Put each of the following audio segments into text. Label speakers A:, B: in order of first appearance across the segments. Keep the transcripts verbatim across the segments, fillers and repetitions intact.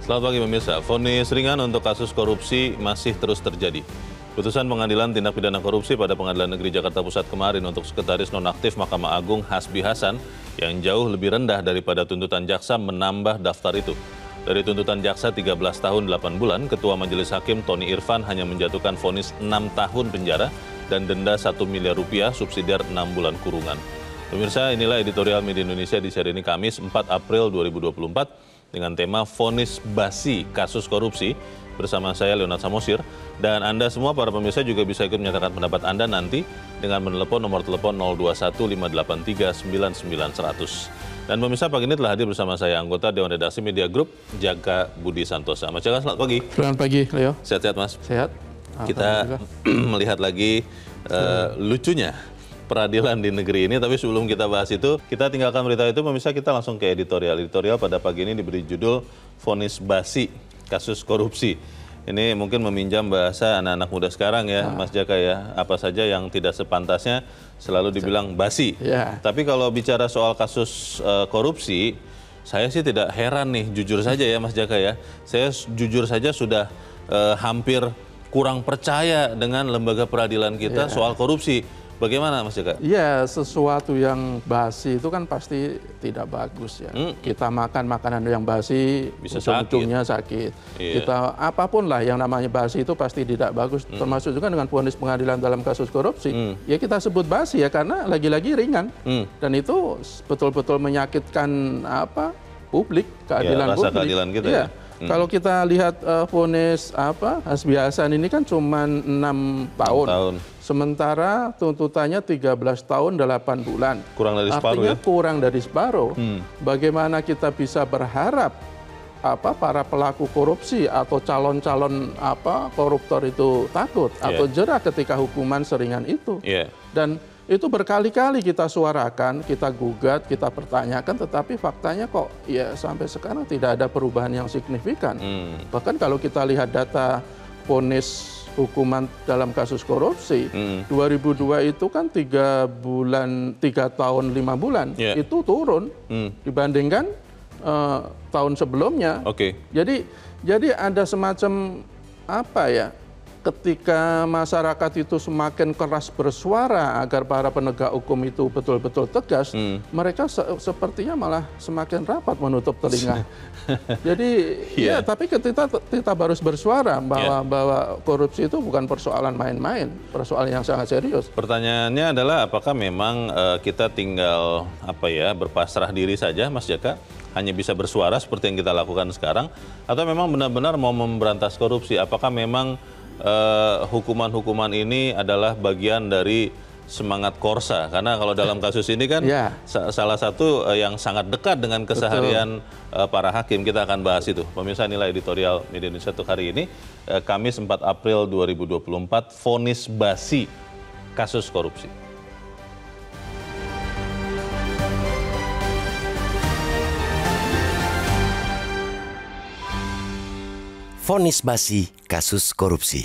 A: Selamat pagi pemirsa, vonis ringan untuk kasus korupsi masih terus terjadi. Putusan Pengadilan Tindak Pidana Korupsi pada Pengadilan Negeri Jakarta Pusat kemarin untuk Sekretaris Nonaktif Mahkamah Agung Hasbi Hasan yang jauh lebih rendah daripada tuntutan jaksa menambah daftar itu. Dari tuntutan jaksa tiga belas tahun delapan bulan, Ketua Majelis Hakim Tony Irfan hanya menjatuhkan vonis enam tahun penjara dan denda satu miliar rupiah subsidiar enam bulan kurungan. Pemirsa, inilah editorial Media Indonesia di seri ini Kamis empat April dua ribu dua puluh empat. Dengan tema vonis basi kasus korupsi bersama saya Leonard Samosir, dan Anda semua para pemirsa juga bisa ikut menyatakan pendapat Anda nanti dengan menelepon nomor telepon nol dua satu lima delapan tiga sembilan sembilan seratus. Dan pemirsa, pagi ini telah hadir bersama saya anggota Dewan Redaksi Media Group Jaka Budi Santosa. Mas Jaka, selamat pagi.
B: Selamat pagi, Leo.
A: Sehat-sehat, Mas?
B: Sehat.
A: Kita melihat lagi uh, lucunya peradilan di negeri ini, tapi sebelum kita bahas itu, kita tinggalkan berita itu, pemirsa, kita langsung ke editorial. Editorial pada pagi ini diberi judul vonis basi kasus korupsi. Ini mungkin meminjam bahasa anak-anak muda sekarang ya, nah. Mas Jaka ya, apa saja yang tidak sepantasnya selalu dibilang basi. Ya. Tapi kalau bicara soal kasus uh, korupsi, saya sih tidak heran nih, jujur saja ya Mas Jaka ya. Saya jujur saja sudah uh, hampir kurang percaya dengan lembaga peradilan kita ya. Soal korupsi. Bagaimana Mas Jaka?
B: Iya, sesuatu yang basi itu kan pasti tidak bagus ya. Hmm. Kita makan makanan yang basi, ujung-ujungnya sakit. Iya. Kita apapun lah yang namanya basi itu pasti tidak bagus. Hmm. Termasuk juga dengan vonis pengadilan dalam kasus korupsi. Hmm. Ya kita sebut basi ya karena lagi-lagi ringan. Hmm. Dan itu betul-betul menyakitkan apa publik, keadilan ya, rasa publik.
A: Keadilan kita
B: ya.
A: ya.
B: Hmm. Kalau kita lihat uh, vonis apa Hasbi Hasan ini kan cuma enam tahun. tahun. Sementara tuntutannya tiga belas tahun delapan bulan.
A: Kurang dari separuh.
B: Artinya
A: ya?
B: kurang dari separuh.
A: Hmm.
B: Bagaimana kita bisa berharap apa para pelaku korupsi atau calon-calon apa koruptor itu takut yeah. atau jerah ketika hukuman seringan itu. Yeah. Dan itu berkali-kali kita suarakan, kita gugat, kita pertanyakan, tetapi faktanya kok ya sampai sekarang tidak ada perubahan yang signifikan. Hmm. Bahkan kalau kita lihat data vonis hukuman dalam kasus korupsi, hmm. dua ribu dua itu kan tiga bulan, tiga tahun lima bulan, yeah. itu turun hmm. dibandingkan uh, tahun sebelumnya.
A: Oke. Okay.
B: Jadi, jadi ada semacam apa ya? Ketika masyarakat itu semakin keras bersuara agar para penegak hukum itu betul-betul tegas, hmm. mereka se sepertinya malah semakin rapat menutup telinga. Jadi yeah. ya, tapi kita kita harus bersuara bahwa yeah. bahwa korupsi itu bukan persoalan main-main, persoalan yang sangat serius.
A: Pertanyaannya adalah apakah memang uh, kita tinggal apa ya berpasrah diri saja, Mas Jaka? Hanya bisa bersuara seperti yang kita lakukan sekarang, atau memang benar-benar mau memberantas korupsi? Apakah memang hukuman-hukuman uh, ini adalah bagian dari semangat Korsa? Karena kalau dalam kasus ini kan yeah. sa salah satu uh, yang sangat dekat dengan keseharian uh, para hakim. Kita akan bahas itu. Pemirsa, inilah editorial Media Indonesia untuk hari ini, uh, Kamis empat April dua ribu dua puluh empat, vonis basi kasus korupsi.
C: Vonis basi kasus korupsi.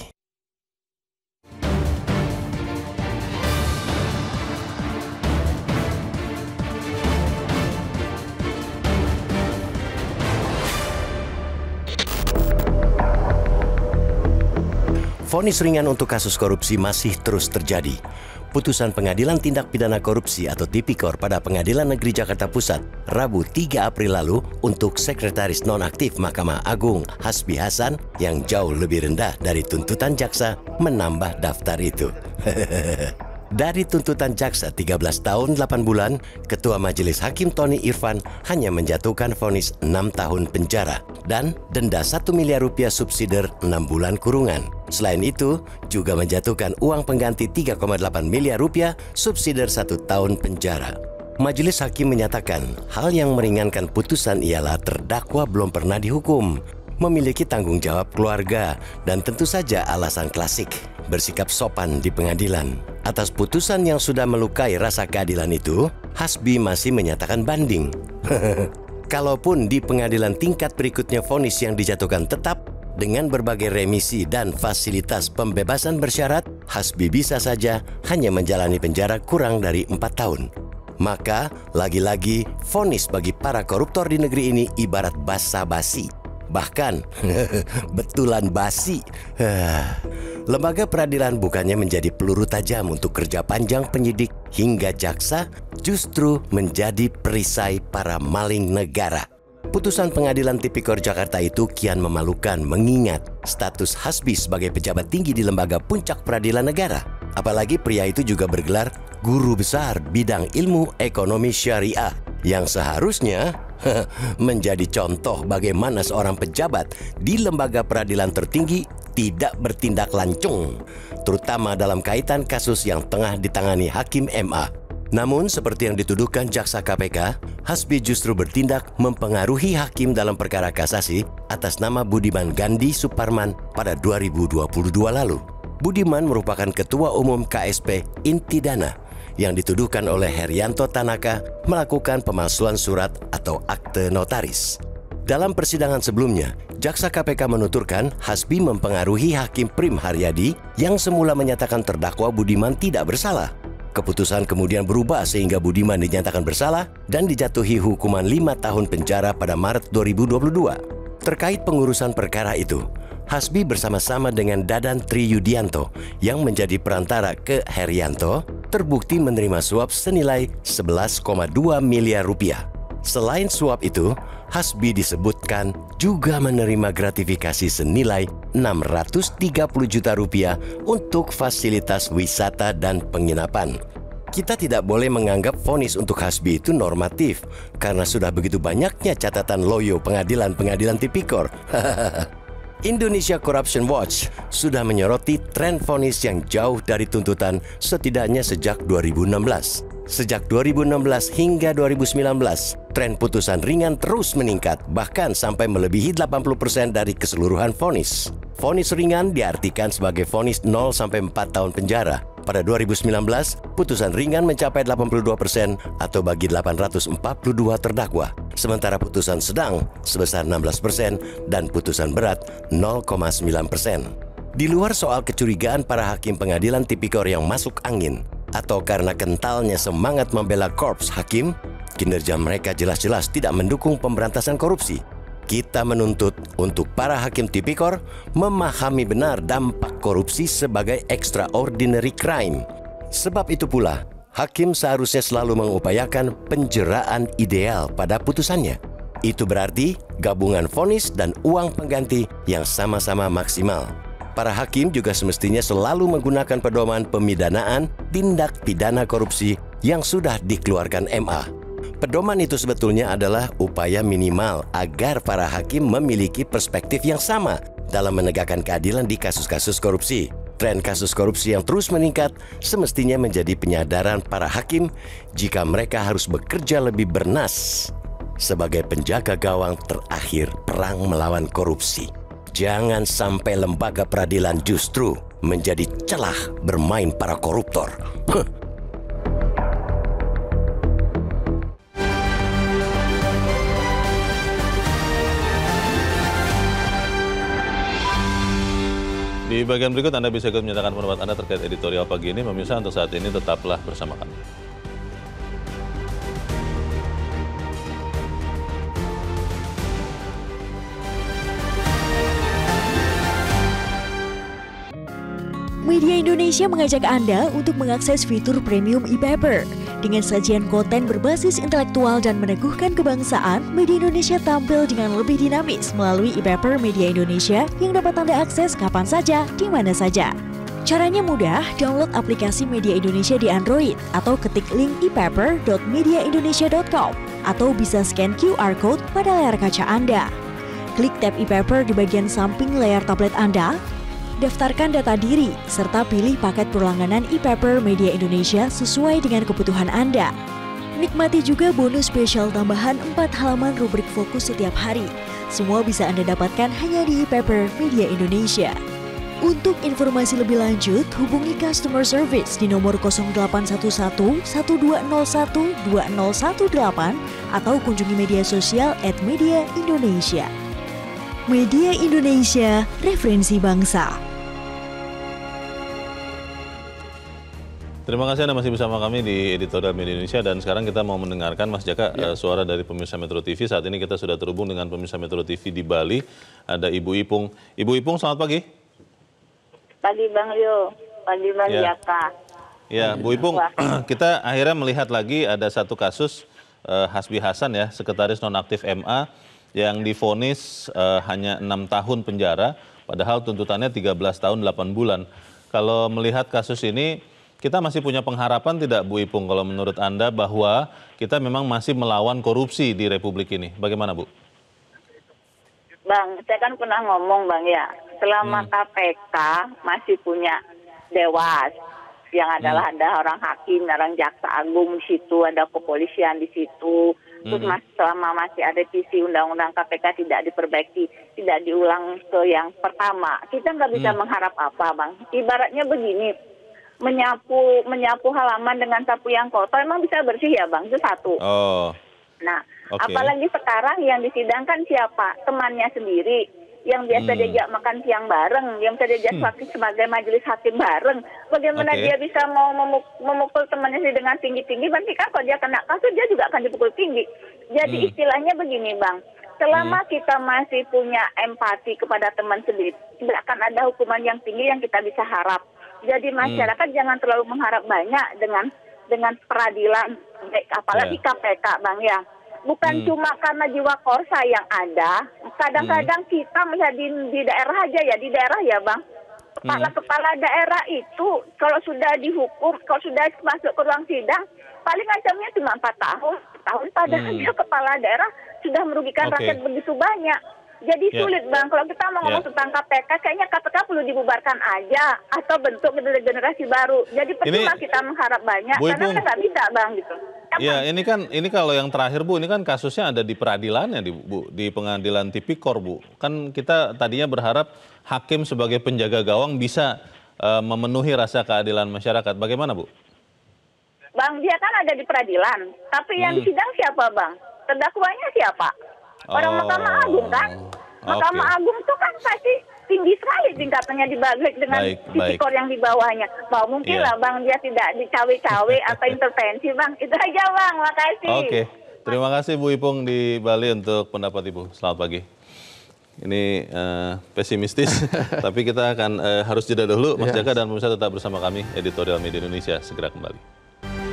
C: Vonis ringan untuk kasus korupsi masih terus terjadi. Putusan Pengadilan Tindak Pidana Korupsi atau Tipikor pada Pengadilan Negeri Jakarta Pusat Rabu tiga April lalu untuk Sekretaris Nonaktif Mahkamah Agung Hasbi Hasan yang jauh lebih rendah dari tuntutan jaksa menambah daftar itu. Dari tuntutan jaksa tiga belas tahun delapan bulan, Ketua Majelis Hakim Tony Irfan hanya menjatuhkan vonis enam tahun penjara dan denda satu miliar rupiah subsidiar enam bulan kurungan. Selain itu, juga menjatuhkan uang pengganti tiga koma delapan miliar rupiah subsidiar satu tahun penjara. Majelis Hakim menyatakan hal yang meringankan putusan ialah terdakwa belum pernah dihukum, memiliki tanggung jawab keluarga, dan tentu saja alasan klasik, bersikap sopan di pengadilan. Atas putusan yang sudah melukai rasa keadilan itu, Hasbi masih menyatakan banding. Kalaupun di pengadilan tingkat berikutnya vonis yang dijatuhkan tetap, dengan berbagai remisi dan fasilitas pembebasan bersyarat, Hasbi bisa saja hanya menjalani penjara kurang dari empat tahun. Maka, lagi-lagi, vonis bagi para koruptor di negeri ini ibarat basa-basi. bahkan betulan basi. Lembaga peradilan bukannya menjadi peluru tajam untuk kerja panjang penyidik hingga jaksa, justru menjadi perisai para maling negara. Putusan Pengadilan Tipikor Jakarta itu kian memalukan mengingat status Hasbi sebagai pejabat tinggi di lembaga puncak peradilan negara. Apalagi pria itu juga bergelar guru besar bidang ilmu ekonomi syariah yang seharusnya menjadi contoh bagaimana seorang pejabat di lembaga peradilan tertinggi tidak bertindak lancung, terutama dalam kaitan kasus yang tengah ditangani Hakim M A. Namun seperti yang dituduhkan jaksa K P K, Hasbi justru bertindak mempengaruhi hakim dalam perkara kasasi atas nama Budiman Gandhi Suparman pada dua ribu dua puluh dua lalu. Budiman merupakan ketua umum K S P Intidana yang dituduhkan oleh Herianto Tanaka melakukan pemalsuan surat atau akte notaris. Dalam persidangan sebelumnya, jaksa K P K menuturkan Hasbi mempengaruhi Hakim Prim Haryadi yang semula menyatakan terdakwa Budiman tidak bersalah. Keputusan kemudian berubah sehingga Budiman dinyatakan bersalah dan dijatuhi hukuman lima tahun penjara pada Maret dua ribu dua puluh dua. Terkait pengurusan perkara itu, Hasbi bersama-sama dengan Dadan Triyudianto yang menjadi perantara ke Herianto terbukti menerima suap senilai sebelas koma dua miliar rupiah. Selain suap itu, Hasbi disebutkan juga menerima gratifikasi senilai enam ratus tiga puluh juta rupiah untuk fasilitas wisata dan penginapan. Kita tidak boleh menganggap vonis untuk Hasbi itu normatif karena sudah begitu banyaknya catatan loyo pengadilan-pengadilan tipikor. Indonesia Corruption Watch sudah menyoroti tren vonis yang jauh dari tuntutan setidaknya sejak dua ribu enam belas. Sejak dua ribu enam belas hingga dua ribu sembilan belas, tren putusan ringan terus meningkat, bahkan sampai melebihi delapan puluh persen dari keseluruhan vonis. Vonis ringan diartikan sebagai vonis nol sampai empat tahun penjara. Pada dua ribu sembilan belas, putusan ringan mencapai delapan puluh dua persen atau bagi delapan ratus empat puluh dua terdakwa. Sementara putusan sedang sebesar enam belas persen dan putusan berat nol koma sembilan persen. Di luar soal kecurigaan para hakim pengadilan tipikor yang masuk angin, atau karena kentalnya semangat membela korps hakim, kinerja mereka jelas-jelas tidak mendukung pemberantasan korupsi. Kita menuntut untuk para hakim tipikor memahami benar dampak korupsi sebagai extraordinary crime. Sebab itu pula, hakim seharusnya selalu mengupayakan penjeraan ideal pada putusannya. Itu berarti gabungan vonis dan uang pengganti yang sama-sama maksimal. Para hakim juga semestinya selalu menggunakan pedoman pemidanaan tindak pidana korupsi yang sudah dikeluarkan M A. Pedoman itu sebetulnya adalah upaya minimal agar para hakim memiliki perspektif yang sama dalam menegakkan keadilan di kasus-kasus korupsi. Tren kasus korupsi yang terus meningkat semestinya menjadi penyadaran para hakim jika mereka harus bekerja lebih bernas sebagai penjaga gawang terakhir perang melawan korupsi. Jangan sampai lembaga peradilan justru menjadi celah bermain para koruptor. Huh.
A: Di bagian berikut Anda bisa ikut menyatakan pendapat Anda terkait editorial pagi ini. Pemirsa, untuk saat ini tetaplah bersama kami.
D: Media Indonesia mengajak Anda untuk mengakses fitur premium e-paper. Dengan sajian konten berbasis intelektual dan meneguhkan kebangsaan, Media Indonesia tampil dengan lebih dinamis melalui e-paper Media Indonesia yang dapat Anda akses kapan saja, di mana saja. Caranya mudah, download aplikasi Media Indonesia di Android atau ketik link e paper dot media indonesia dot com atau bisa scan Q R code pada layar kaca Anda. Klik tab e-paper di bagian samping layar tablet Anda. Daftarkan data diri, serta pilih paket berlangganan e-paper Media Indonesia sesuai dengan kebutuhan Anda. Nikmati juga bonus spesial tambahan empat halaman rubrik fokus setiap hari. Semua bisa Anda dapatkan hanya di e-paper Media Indonesia. Untuk informasi lebih lanjut, hubungi customer service di nomor nol delapan satu satu, satu dua nol satu, dua nol satu delapan atau kunjungi media sosial at Media Indonesia. Media Indonesia, referensi bangsa.
A: Terima kasih Anda masih bersama kami di Editorial Media Indonesia, dan sekarang kita mau mendengarkan Mas Jaka ya. uh, suara dari pemirsa Metro T V. Saat ini kita sudah terhubung dengan pemirsa Metro T V di Bali, ada Ibu Ipung. Ibu Ipung, selamat pagi.
E: Pagi Bang Yo, pagi Bang
A: ya.
E: Jaka.
A: Ya, Bu Ipung, kita akhirnya melihat lagi ada satu kasus uh, Hasbi Hasan ya, sekretaris nonaktif M A yang divonis uh, hanya enam tahun penjara, padahal tuntutannya tiga belas tahun delapan bulan. Kalau melihat kasus ini, kita masih punya pengharapan tidak Bu Ipung kalau menurut Anda bahwa kita memang masih melawan korupsi di Republik ini? Bagaimana Bu?
E: Bang, saya kan pernah ngomong Bang ya, selama hmm. K P K masih punya Dewas, yang adalah hmm. ada orang hakim, orang jaksa agung di situ, ada kepolisian di situ. Terus hmm. mas, selama masih ada visi undang-undang K P K tidak diperbaiki, tidak diulang ke yang pertama, kita nggak bisa hmm. mengharap apa Bang. Ibaratnya begini, menyapu menyapu halaman dengan sapu yang kotor emang bisa bersih ya Bang, itu satu.
A: Oh.
E: Nah,
A: okay.
E: apalagi sekarang yang disidangkan siapa? Temannya sendiri, yang biasa hmm. diajak makan siang bareng, yang biasa diajak hmm. sebagai majelis hakim bareng. Bagaimana okay. dia bisa mau memuk memukul temannya sendiri dengan tinggi-tinggi? Berarti kan kalau dia kena kasus, dia juga akan dipukul tinggi. Jadi hmm. istilahnya begini Bang, selama hmm. kita masih punya empati kepada teman sendiri, tidak akan ada hukuman yang tinggi yang kita bisa harap. Jadi masyarakat hmm. jangan terlalu mengharap banyak dengan dengan peradilan, apalagi yeah. K P K Bang ya. Bukan hmm. cuma karena jiwa korsa yang ada, kadang-kadang hmm. kita melihat di, di daerah aja ya, di daerah ya Bang. Kepala-kepala hmm. daerah itu kalau sudah dihukum, kalau sudah masuk ke ruang sidang, paling ancamnya cuma empat tahun. tahun padahal hmm. dia kepala daerah sudah merugikan okay. rakyat begitu banyak. Jadi yeah. sulit Bang, kalau kita mau ngomong yeah. tentang K P K, kayaknya K P K perlu dibubarkan aja atau bentuk generasi baru. Jadi percuma ini, kita mengharap banyak, Bu, karena kita nggak bisa Bang gitu.
A: Iya, ini kan ini kalau yang terakhir Bu, ini kan kasusnya ada di peradilannya di Bu, di pengadilan tipikor Bu. Kan kita tadinya berharap hakim sebagai penjaga gawang bisa uh, memenuhi rasa keadilan masyarakat. Bagaimana Bu?
E: Bang, dia kan ada di peradilan, tapi yang hmm. sidang siapa Bang? Terdakwanya siapa? Orang oh, Mahkamah Agung kan? Mahkamah okay. Agung itu kan pasti tinggi sekali tingkatannya dibalik dengan tipikor yang di bawahnya. Mau mungkin yeah. lah Bang dia tidak dicawe-cawe atau intervensi Bang. Itu aja Bang, makasih.
A: Oke, okay. Terima kasih Bu Ipung di Bali untuk pendapat Ibu. Selamat pagi. Ini uh, pesimistis, tapi kita akan uh, harus jeda dulu. Mas yes. Jaka dan pemirsa tetap bersama kami, Editorial Media Indonesia segera kembali.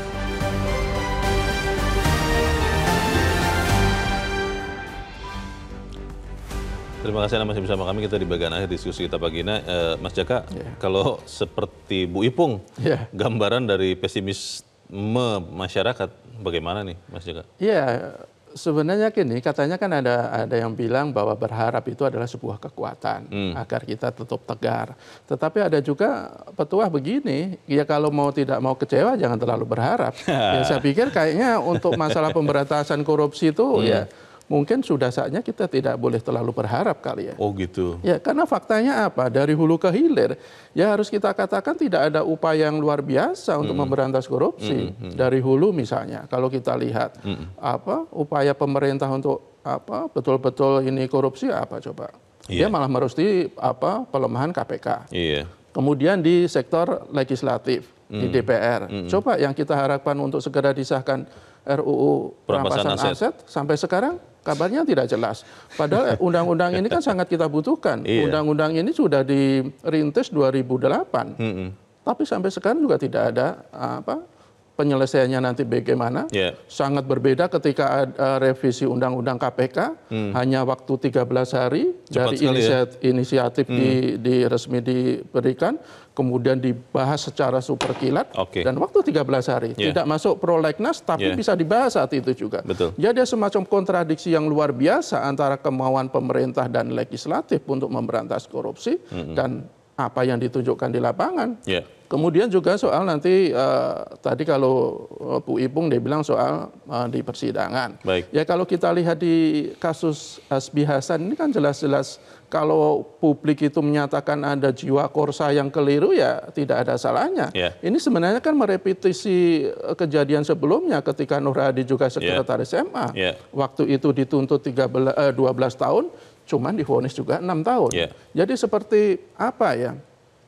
A: Terima kasih Anda masih bersama kami, kita di bagian akhir diskusi kita pagi ini. Uh, Mas Jaka, yeah. kalau seperti Bu Ipung, yeah. gambaran dari pesimisme masyarakat, bagaimana nih Mas Jaka?
B: Iya, yeah, sebenarnya gini, katanya kan ada ada yang bilang bahwa berharap itu adalah sebuah kekuatan, hmm. agar kita tetap tegar. Tetapi ada juga petuah begini, ya kalau mau tidak mau kecewa jangan terlalu berharap. Ya, saya pikir kayaknya untuk masalah pemberantasan korupsi itu hmm. ya, mungkin sudah saatnya kita tidak boleh terlalu berharap kali ya.
A: Oh gitu.
B: Ya karena faktanya apa? Dari hulu ke hilir, ya harus kita katakan tidak ada upaya yang luar biasa untuk mm. memberantas korupsi. Mm, mm, Dari hulu misalnya, kalau kita lihat mm. apa upaya pemerintah untuk apa betul-betul ini korupsi apa coba? Yeah. Dia malah merusti apa pelemahan K P K.
A: Yeah.
B: Kemudian di sektor legislatif mm. di D P R, mm. coba yang kita harapkan untuk segera disahkan R U U perampasan aset. aset sampai sekarang kabarnya tidak jelas. Padahal undang-undang ini kan sangat kita butuhkan. Undang-undang iya. ini sudah dirintis dua ribu delapan. Mm-hmm. Tapi sampai sekarang juga tidak ada apa penyelesaiannya nanti bagaimana. Yeah. Sangat berbeda ketika ada revisi undang-undang K P K. Mm. Hanya waktu tiga belas hari Cepat dari inisiat, ya? inisiatif mm. di, di resmi diberikan. Kemudian dibahas secara super kilat. Okay. Dan waktu tiga belas hari. Yeah. Tidak masuk prolegnas tapi yeah. bisa dibahas saat itu juga.
A: Betul.
B: Jadi ada semacam kontradiksi yang luar biasa antara kemauan pemerintah dan legislatif untuk memberantas korupsi. Mm-hmm. Dan apa yang ditunjukkan di lapangan. Yeah. Kemudian juga soal nanti uh, tadi kalau uh, Bu Ipung dia bilang soal uh, di persidangan.
A: Baik.
B: Ya kalau kita lihat di kasus Hasbi Hasan ini kan jelas-jelas kalau publik itu menyatakan ada jiwa korsa yang keliru ya tidak ada salahnya. Yeah. Ini sebenarnya kan merepetisi kejadian sebelumnya ketika Nur Hadi juga sekretaris yeah. M A. Yeah. Waktu itu dituntut dua belas tahun, cuman divonis juga enam tahun. Yeah. Jadi seperti apa ya?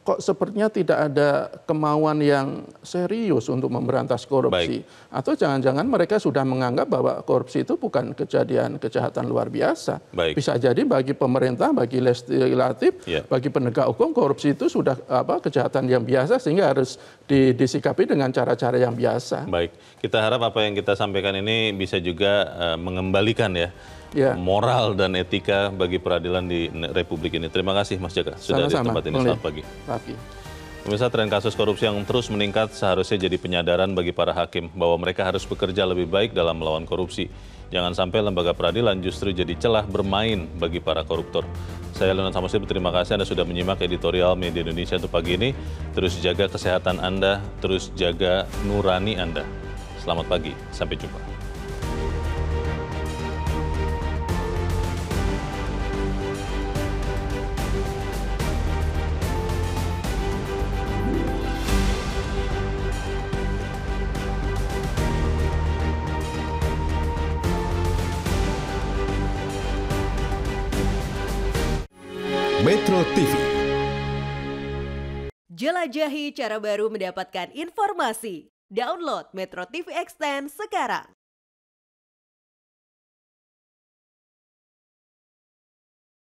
B: kok sepertinya tidak ada kemauan yang serius untuk memberantas korupsi. Baik. Atau jangan-jangan mereka sudah menganggap bahwa korupsi itu bukan kejadian kejahatan luar biasa. Baik. Bisa jadi bagi pemerintah, bagi legislatif, yeah. bagi penegak hukum, korupsi itu sudah apa kejahatan yang biasa sehingga harus disikapi dengan cara-cara yang biasa.
A: Baik, kita harap apa yang kita sampaikan ini bisa juga uh, mengembalikan ya Ya. moral dan etika bagi peradilan di Republik ini. Terima kasih Mas Jaka sudah di tempat ini. Selamat pagi.
B: Pagi.
A: Pemirsa, tren kasus korupsi yang terus meningkat seharusnya jadi penyadaran bagi para hakim bahwa mereka harus bekerja lebih baik dalam melawan korupsi. Jangan sampai lembaga peradilan justru jadi celah bermain bagi para koruptor. Saya Leonard Samosir, terima kasih Anda sudah menyimak editorial Media Indonesia untuk pagi ini. Terus jaga kesehatan Anda, terus jaga nurani Anda. Selamat pagi, sampai jumpa.
F: Metro T V.
G: Jelajahi cara baru mendapatkan informasi. Download Metro T V Extend sekarang.